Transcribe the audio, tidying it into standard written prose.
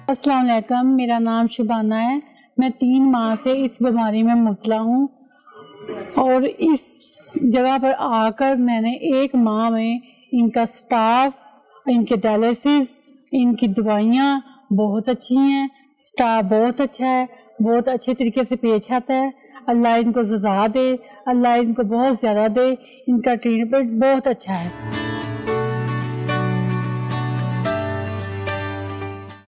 अस्सलाम वालेकुम, मेरा नाम शबाना है। मैं 3 माह से इस बीमारी में मुब्तला हूँ और इस जगह पर आकर मैंने 1 माह में इनका स्टाफ, इनके डायलिसिस, इनकी दवाइयाँ बहुत अच्छी हैं। स्टाफ बहुत अच्छा है, बहुत अच्छे तरीके से पेश आता है। अल्लाह इनको जज़ा दे, अल्लाह इनको बहुत ज़्यादा दे। इनका ट्रीटमेंट बहुत अच्छा है।